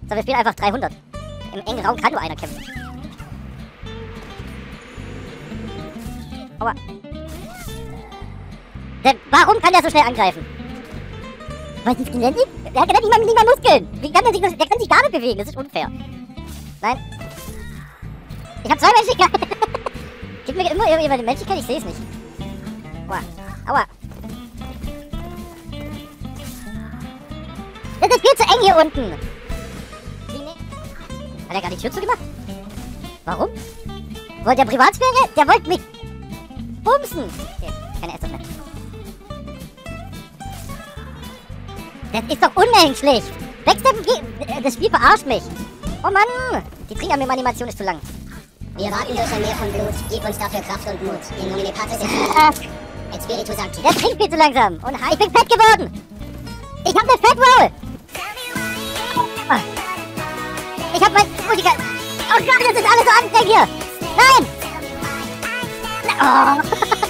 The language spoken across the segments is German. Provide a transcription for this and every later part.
So, wir spielen einfach 300. Im engen Raum kann nur einer kämpfen. Aua. Warum kann der so schnell angreifen? Was ist denn? Der hat nicht mal Muskeln. Wie kann der sich das? Der kann sich gar nicht bewegen. Das ist unfair. Nein. Ich hab 2 Menschlichkeiten. Gib mir immer irgendjemand eine Menschlichkeit. Ich sehe es nicht. Aua. Aua. Das ist viel zu eng hier unten. Hat er gar die Tür zugemacht? Warum? Wollte der Privatsphäre? Der wollte mich bumsen. Okay, keine Ärzte mehr. Das ist doch unmenschlich. Backsteppen, das Spiel verarscht mich. Oh Mann. Die Trianimation ist zu lang. Wir warten durch ein Meer von Blut. Gib uns dafür Kraft und Mut. In nomine Patris et Spiritus Sancti. Der trinkt viel zu langsam. Und ich bin fett geworden. Ich hab ne Fat-Roll. Ich hab mein Musiker. Oh Gott, das ist alles so anstrengend hier. Nein. Oh.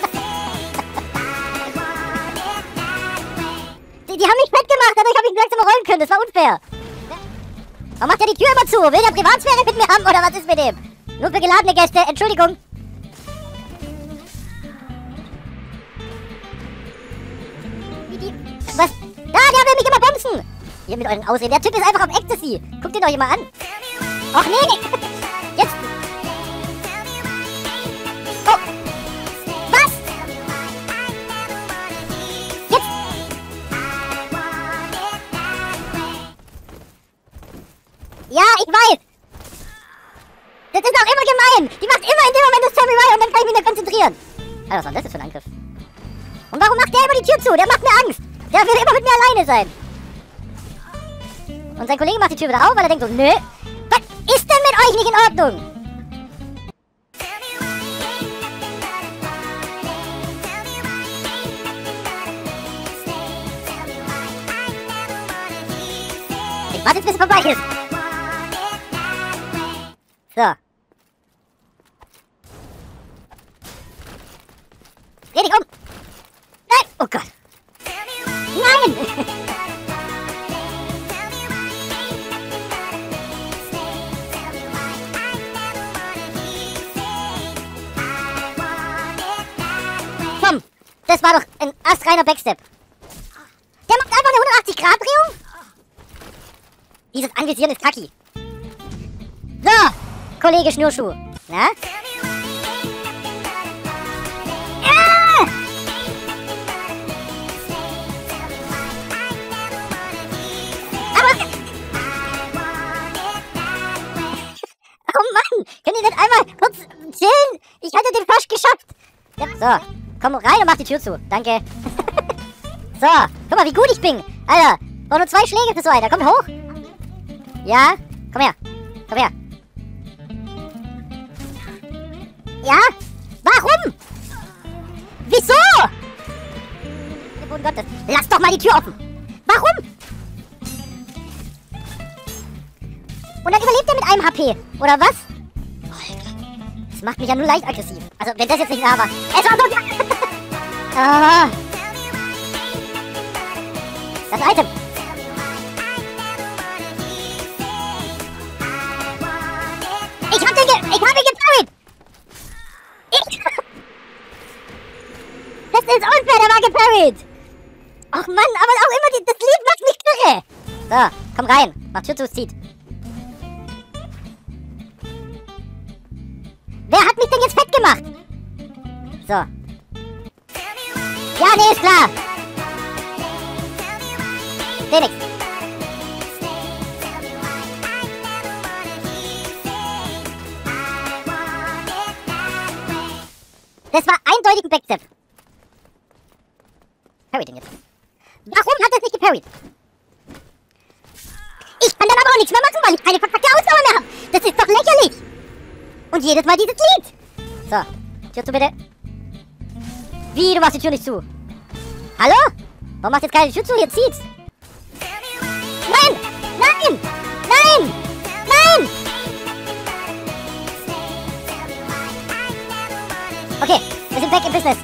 Die haben mich fett gemacht, dadurch habe ich langsam rollen können. Das war unfair. Warum macht er die Tür immer zu? Will der Privatsphäre mit mir haben oder was ist mit dem? Nur für geladene Gäste. Entschuldigung. Was? Da, der will mich immer bumsen. Hier mit euren Aussehen. Der Typ ist einfach auf Ecstasy. Guckt ihn euch mal an. Och nee. Jetzt. Oh. Was? Jetzt. Ja, ich weiß. Das ist auch immer gemein. Die macht immer in dem Moment das Samurai und dann kann ich mich nicht konzentrieren. Alter, was war das jetzt für ein Angriff? Und warum macht der immer die Tür zu? Der macht mir Angst. Der will immer mit mir alleine sein. Und sein Kollege macht die Tür wieder auf, weil er denkt so, nö. Was ist denn mit euch nicht in Ordnung? Ich warte jetzt, bis es vorbei ist. So. Dreh dich um. Nein. Oh Gott. Nein. Komm. Das war doch ein astreiner Backstep. Der macht einfach eine 180-Grad-Drehung. Dieses Anvisieren ist kacki. So, Kollege Schnürschuh. Na? Ja! Aber... Oh Mann, können die nicht einmal kurz chillen? Ich hatte den fast geschafft. Ja, so, komm rein und mach die Tür zu. Danke. So, guck mal, wie gut ich bin. Alter, brauch nur 2 Schläge für so einen. Komm hoch. Ja, komm her. Komm her. Ja? Warum? Wieso? Der Boden Gottes. Lass doch mal die Tür offen. Warum? Und dann überlebt er mit einem HP. Oder was? Das macht mich ja nur leicht aggressiv. Also, wenn das jetzt nicht war. Es war so... Ah. Das Item. Ich hab ihn geparried. Das ist unfair, der war geparried. Ach Mann, aber auch immer das Lied macht mich irre. So, komm rein. Mach Tür zu, es zieht. Wer hat mich denn jetzt fett gemacht? So. Ja, nee, ist klar. Seh nix. Das war eindeutig ein Backstep. Parry den jetzt. Warum hat das nicht geparried? Ich kann dann aber auch nichts mehr machen, weil ich keine verkackte Ausdauer mehr habe. Das ist doch lächerlich. Und jedes Mal dieses Lied. So, Tür zu bitte. Wie, du machst die Tür nicht zu? Hallo? Warum machst du jetzt keine Tür zu? Hier zieht's. Nein! Nein! Nein! Nein! Okay, wir sind back im Business.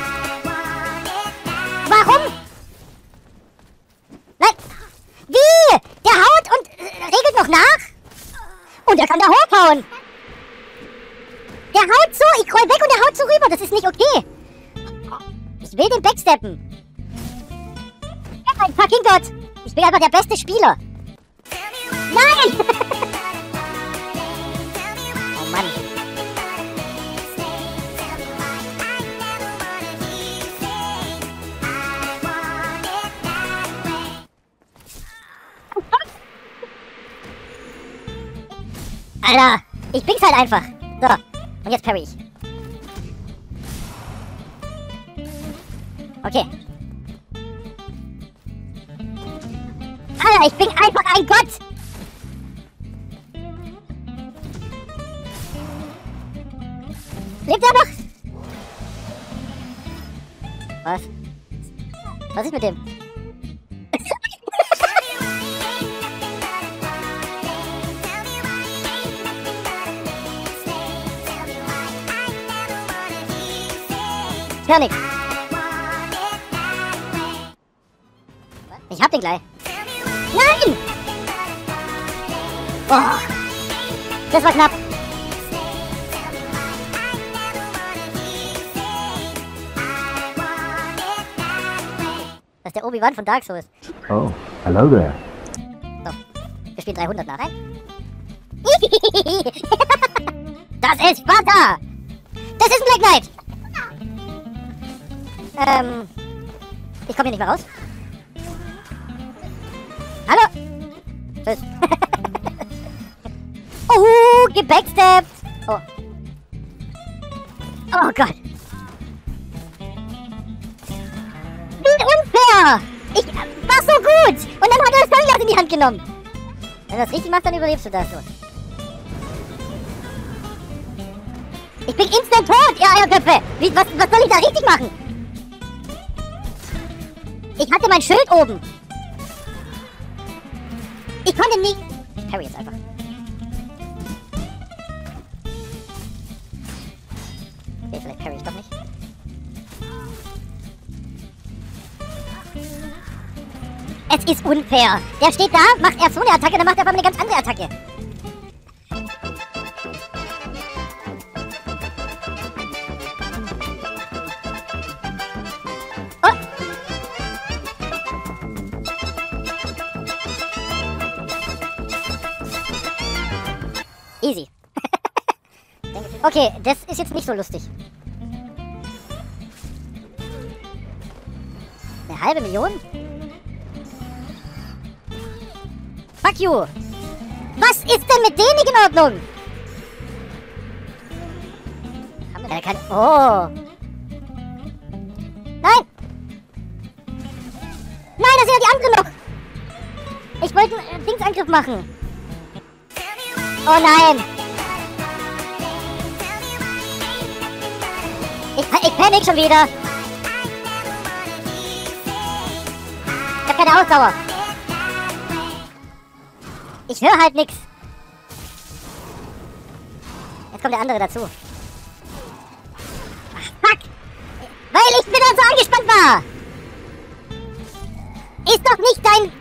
Warum? Nein! Wie? Der haut und regelt noch nach? rüberhauen. Der haut so, ich roll weg und der haut so rüber. Das ist nicht okay. Ich will den backsteppen. Mein fucking Gott. Ich bin einfach der beste Spieler. Nein! Oh Mann. Alter, ich bin's halt einfach. So, und jetzt parry ich. Okay. Alter, ich bin einfach ein Gott! Lebt er noch? Was? Was ist mit dem? Ich hör nix. Ich hab den gleich. Nein! Oh, das war knapp. Das ist der Obi-Wan von Dark Souls. Oh, hello there. So, wir spielen 300 nach. Das ist Sparta! Das ist ein Black Knight! Ich komme hier nicht mehr raus. Hallo! Tschüss. Oh, gebacksteppt! Oh. Oh Gott. Wie unfair! Ich war so gut! Und dann hat er das Fernglas in die Hand genommen. Wenn du das richtig machst, dann überlebst du das so. Ich bin instant tot, ihr Eierköpfe! Was soll ich da richtig machen? Ich hatte mein Schild oben. Ich konnte nicht... Ich parry jetzt einfach. Okay, vielleicht parry ich doch nicht. Es ist unfair. Der steht da, macht erst so eine Attacke, dann macht er aber eine ganz andere Attacke. Easy. Okay, das ist jetzt nicht so lustig. 500.000? Fuck you! Was ist denn mit dem nicht in Ordnung? Haben wir kein... Oh! Nein! Nein, das sind ja die anderen noch! Ich wollte einen Dingsangriff machen. Oh nein! Ich panik schon wieder! Ich hab keine Ausdauer! Ich höre halt nix! Jetzt kommt der andere dazu. Ach, fuck! Weil ich wieder so angespannt war! Ist doch nicht dein...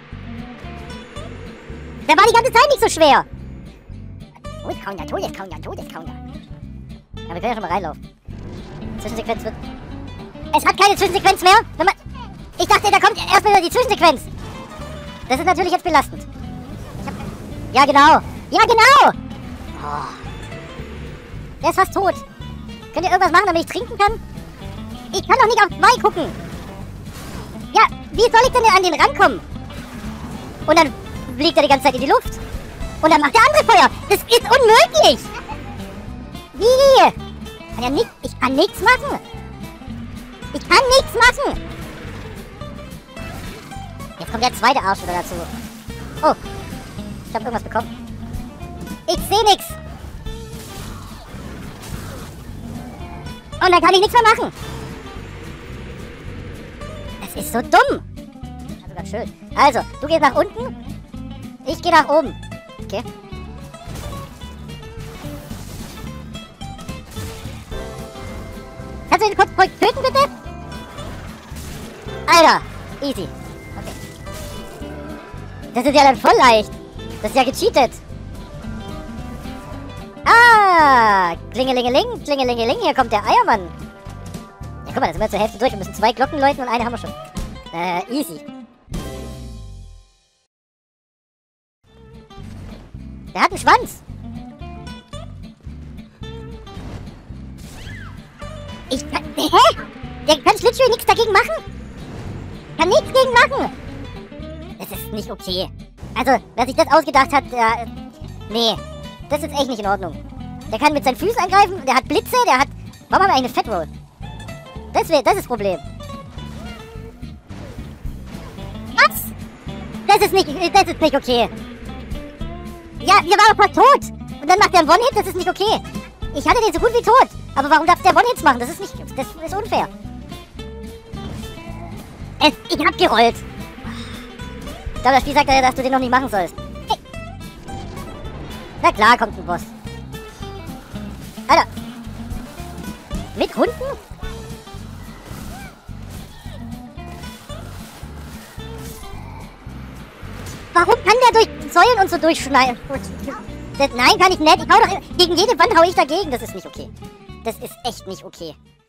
Der war die ganze Zeit nicht so schwer! Todescounter. Ja, wir können ja schon mal reinlaufen. Zwischensequenz wird... Es hat keine Zwischensequenz mehr! Ich dachte, da kommt erstmal die Zwischensequenz! Das ist natürlich jetzt belastend. Ja, genau! Ja, genau! Oh. Der ist fast tot. Könnt ihr irgendwas machen, damit ich trinken kann? Ich kann doch nicht auf 2 gucken! Ja, wie soll ich denn an den rankommen? Und dann fliegt er die ganze Zeit in die Luft. Und dann macht der andere Feuer. Das ist unmöglich. Wie? Kann ja nicht, ich kann nichts machen. Ich kann nichts machen. Jetzt kommt der zweite Arsch wieder dazu. Oh. Ich habe irgendwas bekommen. Ich sehe nichts. Und dann kann ich nichts mehr machen. Das ist so dumm. Also ganz schön. Also, du gehst nach unten. Ich gehe nach oben. Okay. Kannst du ihn kurz töten, bitte? Alter, easy. Okay. Das ist ja dann voll leicht. Das ist ja gecheatet. Ah! Klingelingeling, klingelingeling, hier kommt der Eiermann. Ja, guck mal, da sind wir zur Hälfte durch. Wir müssen 2 Glocken läuten und eine haben wir schon. Easy. Der hat einen Schwanz. Ich kann... Hä? Der kann Schlittschuhe nichts dagegen machen? Kann nichts gegen machen. Das ist nicht okay. Also, wer sich das ausgedacht hat, der... Nee, das ist echt nicht in Ordnung. Der kann mit seinen Füßen angreifen, der hat Blitze, der hat... Warum haben wir eigentlich eine Fatroll? Das ist das Problem. Was? Das ist nicht okay. Ja, wir waren doch fast tot. Und dann macht der einen One-Hit, das ist nicht okay. Ich hatte den so gut wie tot. Aber warum darf der One-Hits machen? Das ist unfair. Ich hab gerollt. Ich glaube, das Spiel sagt ja, dass du den noch nicht machen sollst. Hey. Na klar, kommt ein Boss. Alter. Mit Hunden? Warum kann der durch Säulen und so durchschneiden? Nein, kann ich nicht. Ich hau doch... Gegen jede Wand hau ich dagegen. Das ist nicht okay. Das ist echt nicht okay.